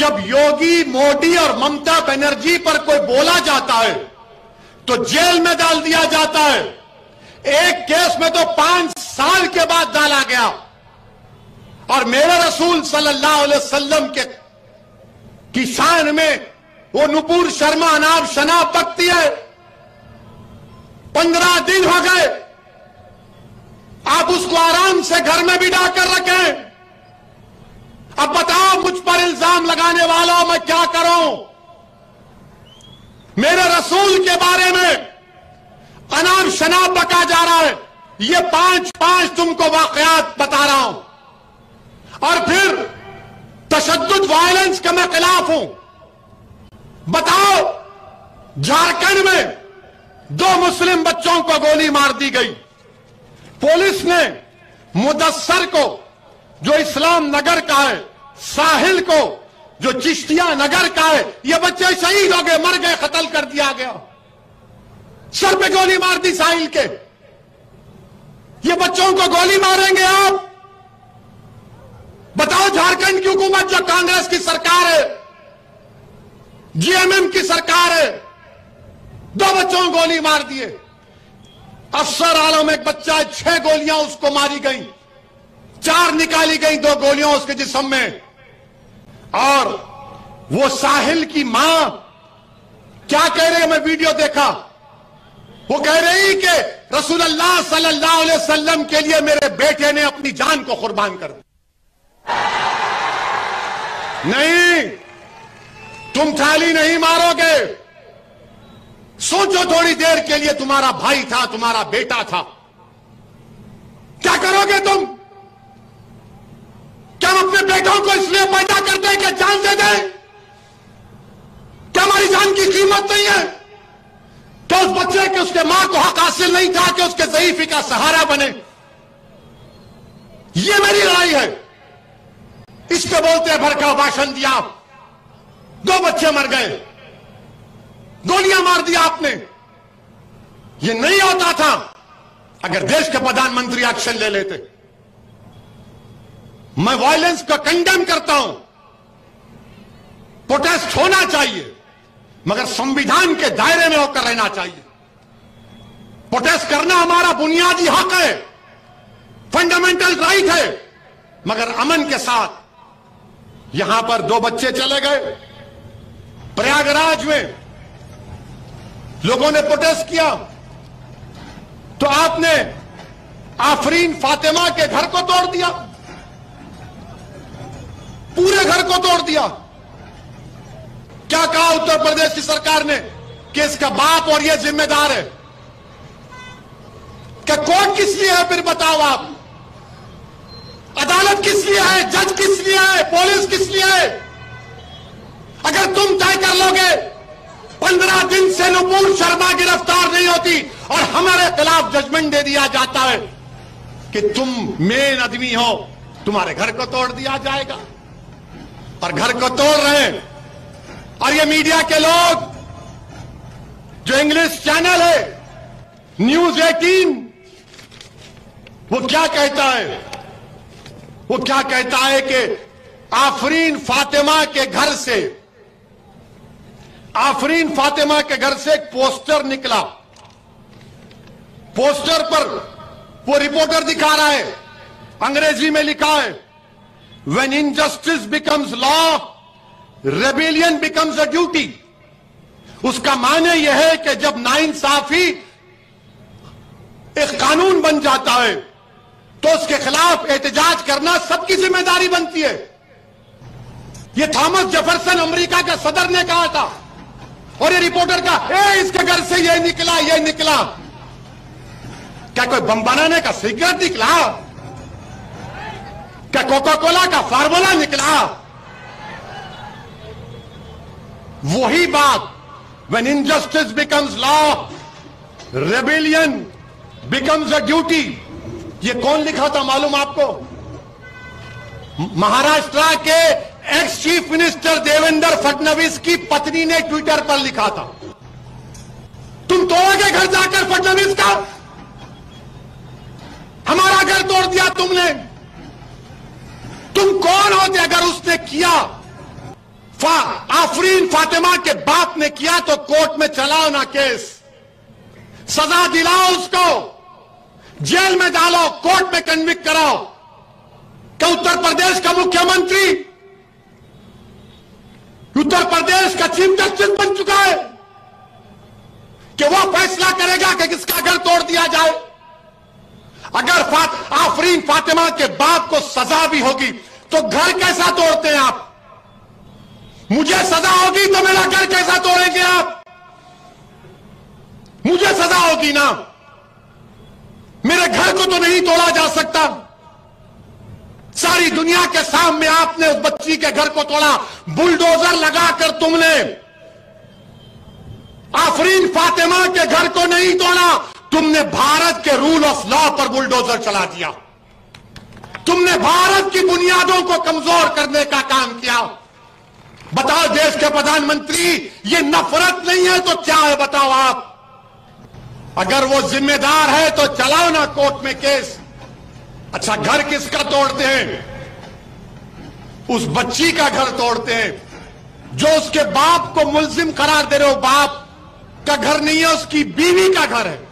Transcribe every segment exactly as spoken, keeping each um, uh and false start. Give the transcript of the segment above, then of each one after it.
जब योगी, मोदी और ममता बनर्जी पर कोई बोला जाता है तो जेल में डाल दिया जाता है। एक केस में तो पांच साल के बाद डाला गया। और मेरे रसूल सल्लल्लाहु अलैहि वसल्लम के की शान में वो नुपुर शर्मा अनाब शनाब बकती है। पंद्रह दिन हो गए, आप उसको आराम से घर में बिठा कर रखें। अब बताओ, मुझ पर इल्जाम लगाने वालों मैं क्या करूं? मेरे रसूल के बारे में अनाब शनाब बका जा रहा है। ये पांच पांच तुमको वाकयात बता रहा हूं। और फिर तशद्दुद वायलेंस के मैं खिलाफ हूं। बताओ, झारखंड में दो मुस्लिम बच्चों को गोली मार दी गई। पुलिस ने मुदस्सर को जो इस्लाम नगर का है, साहिल को जो चिश्तिया नगर का है, ये बच्चे शहीद हो गए, मर गए, कत्ल कर दिया गया। सर पे गोली मार दी साहिल के। ये बच्चों को गोली मारेंगे आप? बताओ, झारखंड की हुकूमत जो कांग्रेस की सरकार है, जीएमएम की सरकार है, दो बच्चों को गोली मार दिए। अफसर आलम एक बच्चा, छह गोलियां उसको मारी गई, चार निकाली गई, दो गोलियां उसके जिस्म में। और वो साहिल की मां क्या कह रही है, मैं वीडियो देखा, वो कह रही कि रसूलुल्लाह सल्लल्लाहु अलैहि वसल्लम के लिए मेरे बेटे ने अपनी जान को कुर्बान कर दी। नहीं, तुम थाली नहीं मारोगे। सोचो थोड़ी देर के लिए, तुम्हारा भाई था, तुम्हारा बेटा था, क्या करोगे तुम? क्या हम अपने बेटों को इसलिए पैदा करते हैं कि जान दे दें? क्या हमारी जान की कीमत नहीं है? क्या उस बच्चे के, उसके मां को हक हासिल नहीं था कि उसके ज़ईफ़ी का सहारा बने? ये मेरी लड़ाई है। इस पे बोलते हैं भड़काऊ भाषण दिया, दो बच्चे मर गए, गोलियां मार दिया आपने। ये नहीं होता था अगर देश के प्रधानमंत्री एक्शन ले लेते। मैं वायलेंस का कंडेम करता हूं, प्रोटेस्ट होना चाहिए, मगर संविधान के दायरे में होकर रहना चाहिए। प्रोटेस्ट करना हमारा बुनियादी हक है, फंडामेंटल राइट है, मगर अमन के साथ। यहां पर दो बच्चे चले गए, प्रयागराज में लोगों ने प्रोटेस्ट किया तो आपने आफरीन फातिमा के घर को तोड़ दिया, पूरे घर को तोड़ दिया। क्या कहा उत्तर प्रदेश की सरकार ने कि इसका बाप और ये जिम्मेदार है? क्या कोर्ट किस लिए है फिर बताओ आप? अदालत किस लिए है? जज किस लिए है? पुलिस किस लिए है? अगर तुम तय कर लोगे, पंद्रह दिन से नुपुर शर्मा गिरफ्तार नहीं होती और हमारे खिलाफ जजमेंट दे दिया जाता है कि तुम मेन आदमी हो, तुम्हारे घर को तोड़ दिया जाएगा। और घर को तोड़ रहे हैं। और ये मीडिया के लोग, जो इंग्लिश चैनल है न्यूज एटीन, वो क्या कहता है? वो क्या कहता है कि आफरीन फातिमा के घर से आफरीन फातिमा के घर से एक पोस्टर निकला। पोस्टर पर वो रिपोर्टर दिखा रहा है, अंग्रेजी में लिखा है, when injustice becomes law, rebellion becomes a duty. उसका माने यह है कि जब नाइंसाफी एक कानून बन जाता है तो उसके खिलाफ एहतजाज करना सबकी जिम्मेदारी बनती है। यह थॉमस जेफरसन अमेरिका के सदर ने कहा था। और ये रिपोर्टर का, ए इसके घर से ये निकला, ये निकला। क्या कोई बम बनाने का सीक्रेट निकला? क्या कोका कोला का फार्मूला निकला? वही बात, when injustice becomes law, rebellion becomes a duty. ये कौन लिखा था मालूम आपको? महाराष्ट्र के ex chief minister Devendra Fadnavis की पत्नी ने ट्विटर पर लिखा था। तुम तोड़ोगे घर जाकर फडणवीस का? हमारा घर तोड़ दिया तुमने। तुम कौन होते अगर उसने किया? फा, आफरीन फातिमा के बाप ने किया तो कोर्ट में चलाओ ना केस, सजा दिलाओ उसको, जेल में डालो, कोर्ट में कन्विक्ट कराओ। क्या उत्तर प्रदेश का मुख्यमंत्री उत्तर प्रदेश का चीफ जस्टिस बन चुका है कि वो फैसला करेगा कि किसका घर तोड़ दिया जाए? अगर फात, आफरीन फातिमा के बाप को सजा भी होगी तो घर कैसा तोड़ते हैं आप? मुझे सजा होगी तो मेरा घर कैसा तोड़ेंगे आप? मुझे सजा होगी ना, मेरे घर को तो नहीं तोड़ा जा सकता। सारी दुनिया के सामने आपने उस बच्ची के घर को तोड़ा, बुलडोजर लगाकर तुमने आफरीन फातिमा के घर को नहीं तोड़ा, तुमने भारत के रूल ऑफ लॉ पर बुलडोजर चला दिया। तुमने भारत की बुनियादों को कमजोर करने का काम किया। बताओ देश के प्रधानमंत्री, ये नफरत नहीं है तो क्या है बताओ आप? अगर वो जिम्मेदार है तो चलाओ ना कोर्ट में केस। अच्छा, घर किसका तोड़ते हैं? उस बच्ची का घर तोड़ते हैं जो उसके बाप को मुल्जिम करार दे रहे हो। बाप का घर नहीं है, उसकी बीवी का घर है।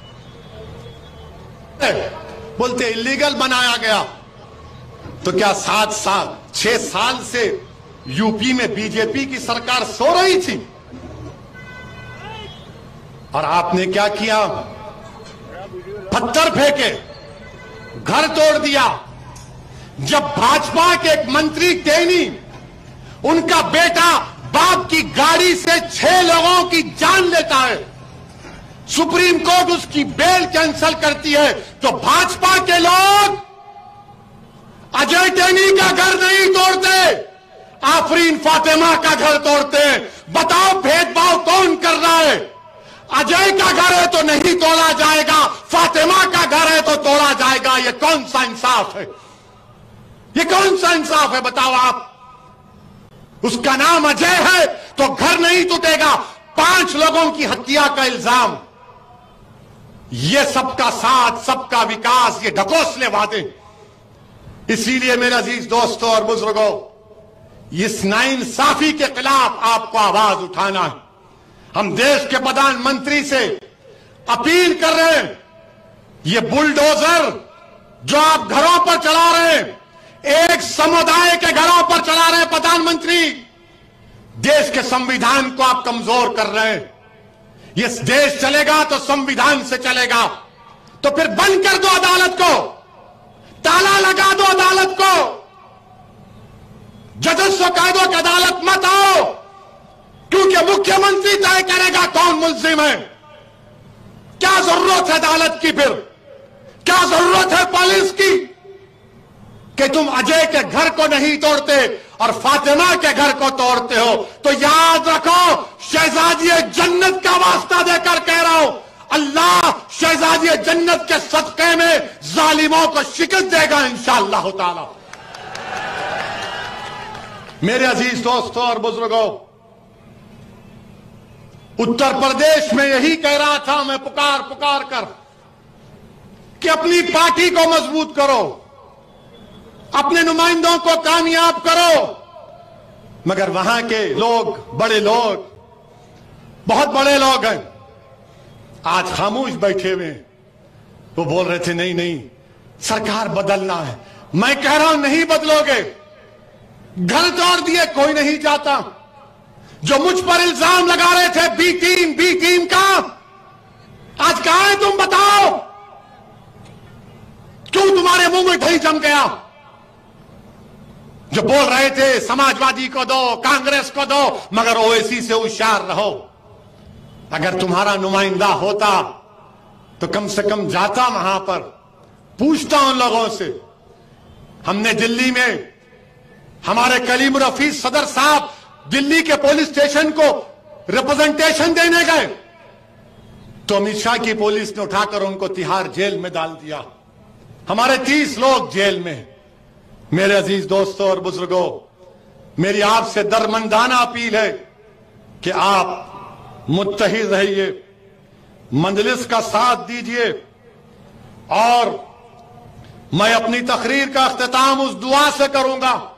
बोलते इलीगल बनाया गया। तो क्या सात साल छह साल से यूपी में बीजेपी की सरकार सो रही थी और आपने क्या किया? पत्थर फेंके, घर तोड़ दिया। जब भाजपा के एक मंत्री टेनी, उनका बेटा बाप की गाड़ी से छह लोगों की जान लेता है, सुप्रीम कोर्ट उसकी बेल कैंसिल करती है, तो भाजपा के लोग अजय टेनी का घर नहीं तोड़ते, आफरीन फातिमा का घर तोड़ते हैं। बताओ भेदभाव कौन कर रहा है? अजय का घर है तो नहीं तोड़ा जाएगा, फातिमा का घर है तो तोड़ा जाएगा। ये कौन सा इंसाफ है? ये कौन सा इंसाफ है बताओ आप? उसका नाम अजय है तो घर नहीं टूटेगा। पांच लोगों की हत्या का इल्जाम, ये सबका साथ, सबका विकास, ये ढकोसले वादे। इसीलिए मेरे अजीज दोस्तों और बुजुर्गों, इस नाइंसाफी के खिलाफ आपको आवाज उठाना है। हम देश के प्रधानमंत्री से अपील कर रहे हैं, ये बुलडोजर जो आप घरों पर चला रहे हैं, एक समुदाय के घरों पर चला रहे हैं प्रधानमंत्री, देश के संविधान को आप कमजोर कर रहे हैं। ये देश चलेगा तो संविधान से चलेगा, तो फिर बंद कर दो अदालत को, ताला लगा दो अदालत को, जजस को कह दो कि अदालत मत आओ, क्योंकि मुख्यमंत्री तय करेगा कौन मुल्जिम है। क्या जरूरत है अदालत की? फिर क्या जरूरत है पुलिस की कि तुम अजय के घर को नहीं तोड़ते और फातिमा के घर को तोड़ते हो? तो याद रखो, शहजादी जन्नत का वास्ता देकर कह रहा हूं, अल्लाह शहजादी जन्नत के सदक़े में जालिमों को शिकस्त देगा इंशाअल्लाह ताला। मेरे अजीज दोस्तों और बुजुर्गों, उत्तर प्रदेश में यही कह रहा था मैं पुकार पुकार कर कि अपनी पार्टी को मजबूत करो, अपने नुमाइंदों को कामयाब करो। मगर वहां के लोग, बड़े लोग, बहुत बड़े लोग हैं, आज खामोश बैठे हुए हैं। वो बोल रहे थे नहीं नहीं सरकार बदलना है। मैं कह रहा हूं नहीं बदलोगे। घर तोड़ दिए, कोई नहीं जाता। जो मुझ पर इल्जाम लगा रहे थे बी टीम बी टीम का, आज कहां है तुम बताओ? क्यों तुम्हारे मुंह में दही जम गया? जो बोल रहे थे समाजवादी को दो, कांग्रेस को दो, मगर ओवैसी से होशियार रहो। अगर तुम्हारा नुमाइंदा होता तो कम से कम जाता वहां पर, पूछता उन लोगों से। हमने दिल्ली में हमारे कलीम रफीज सदर साहब दिल्ली के पुलिस स्टेशन को रिप्रेजेंटेशन देने गए तो अमित शाह की पुलिस ने उठाकर उनको तिहाड़ जेल में डाल दिया। हमारे तीस लोग जेल में। मेरे अजीज दोस्तों और बुजुर्गों, मेरी आपसे दरमंदाना अपील है कि आप मुत्तहिद रहिए, मंजलिस का साथ दीजिए। और मैं अपनी तकरीर का अख्तिताम उस दुआ से करूंगा